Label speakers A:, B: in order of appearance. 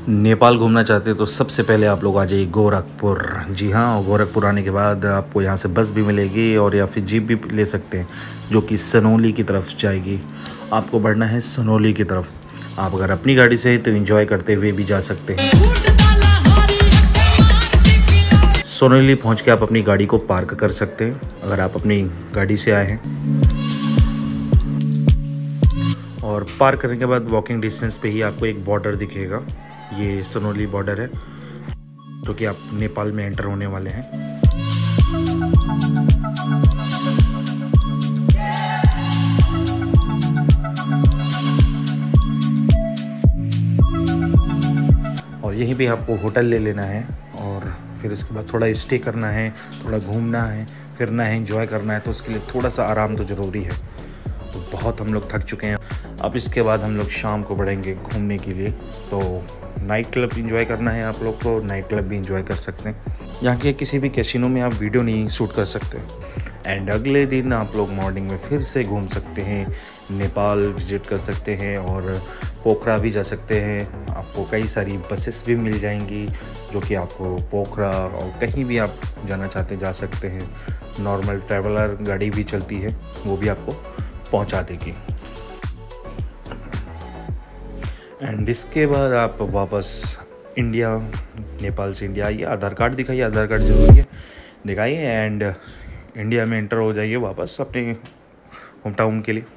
A: नेपाल घूमना चाहते हैं तो सबसे पहले आप लोग आ जाइए गोरखपुर। जी हाँ, गोरखपुर आने के बाद आपको यहाँ से बस भी मिलेगी और या फिर जीप भी ले सकते हैं जो कि सनोली की तरफ जाएगी। आपको बढ़ना है सनोली की तरफ। आप अगर अपनी गाड़ी से हैं तो एंजॉय करते हुए भी जा सकते हैं। सनोली पहुँच के आप अपनी गाड़ी को पार्क कर सकते हैं अगर आप अपनी गाड़ी से आए हैं। और पार्क करने के बाद वॉकिंग डिस्टेंस पे ही आपको एक बॉर्डर दिखेगा। ये सनोली बॉर्डर है जो कि आप नेपाल में एंटर होने वाले हैं। और यहीं पे आपको होटल ले लेना है और फिर उसके बाद थोड़ा स्टे करना है, थोड़ा घूमना है, फिरना है, एंजॉय करना है। तो उसके लिए थोड़ा सा आराम तो ज़रूरी है। तो बहुत हम लोग थक चुके हैं। अब इसके बाद हम लोग शाम को बढ़ेंगे घूमने के लिए। तो नाइट क्लब एंजॉय करना है आप लोग को, नाइट क्लब भी एंजॉय कर सकते हैं। यहाँ के किसी भी कैसीनो में आप वीडियो नहीं शूट कर सकते। एंड अगले दिन आप लोग मॉर्निंग में फिर से घूम सकते हैं, नेपाल विज़िट कर सकते हैं और पोखरा भी जा सकते हैं। आपको कई सारी बसेस भी मिल जाएंगी जो कि आपको पोखरा और कहीं भी आप जाना चाहते जा सकते हैं। नॉर्मल ट्रैवलर गाड़ी भी चलती है, वो भी आपको पहुंचा देगी। एंड इसके बाद आप वापस इंडिया, नेपाल से इंडिया आइए। आधार कार्ड दिखाइए, आधार कार्ड जरूरी है, दिखाइए एंड इंडिया में एंटर हो जाइए वापस अपने होम टाउन के लिए।